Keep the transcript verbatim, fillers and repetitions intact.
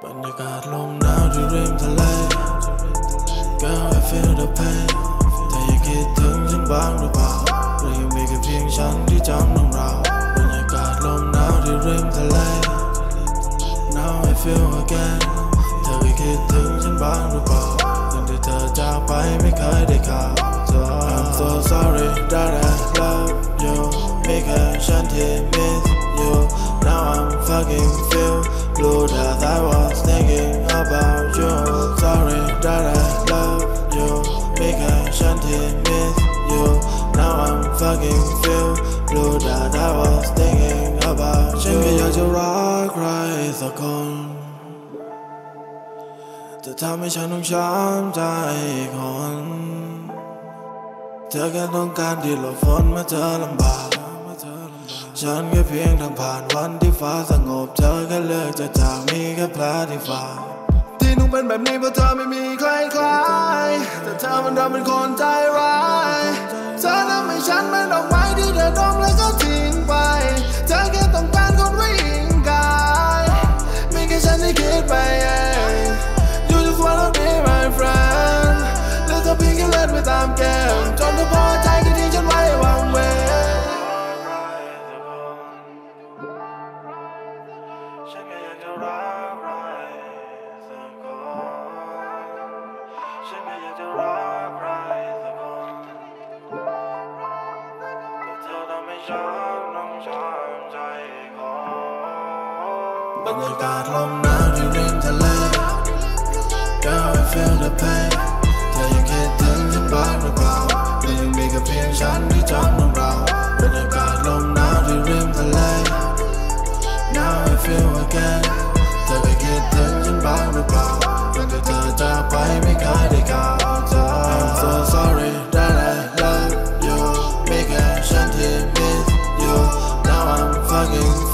บรรยากาศลมหนาวที่ริมทะเล Girl I feel the pain แต่อย่าคิดถึงฉันบ้างหรือเปล่าหรือยังมีแค่เพียงฉันที่จำต้องเราบรรยากาศลมหนาวที่ริมทะเล Now I feel again เธอเคยคิดถึงฉันบ้างหรือเปล่าตั้งแต่เธอจากไปไม่เคยได้ข่าว So I'm so sorry that I love you ไม่แค่ฉันที่ miss you Now I'm fucking feel blue that I was thinking about you Sorry that I love you ไม่แค่ฉันที่ miss you Now I'm fucking feel blue that I was thinking about you ฉันแค่อยากจะรักใครสักคนจะทำให้ฉันต้องช้ำใจอีกคนเธอแค่ต้องการที่หลบฝนเมื่อเธอลำบากฉันแค่เพียงทางผ่านวันที่ฟ้าสงบเธอแค่เลือกจะจากมีแค่แผลที่ฟ้าที่นุ่งเป็นแบบนี้เพราะเธอไม่มีใครคล้ายแต่เธอมันทำเป็นคนใจร้ายเธอทำให้ฉันเป็นดอกไม้ที่เธอดมแล้วก็ทิ้งไปเธอแค่ต้องการคนไว้ยิงกายไม่แค่ฉันที่คิดไปเอง You just wanna be my friend แล้วเธอเพียงแค่เล่นไปตามเกมจนเธอพอใจแค่ที่ฉันไว้วางเวฉันแค่อยากจะรักใครสักคนฉันแค่อยากจะรักใครสักคนแต่เธอทำให้ฉันต้องช้ำใจอีกคนบรรยากาศลมหนาวที่ริมทะเล Girl I feel the pain เธอยังคิดถึงฉันบ้างหรือเปล่าหรือยังมีแค่เพียงฉันที่จำต้องเราบรรยากาศลมหนาวที่ริมทะเลNow I feel again เธอเคยคิดถึงฉันบ้างหรือเปล่าตั้งแต่เธอจากไปไม่เคยได้ข่าวเธอ I'm so sorry that I love you ไม่แค่ฉันที่ miss you Now I'm fucking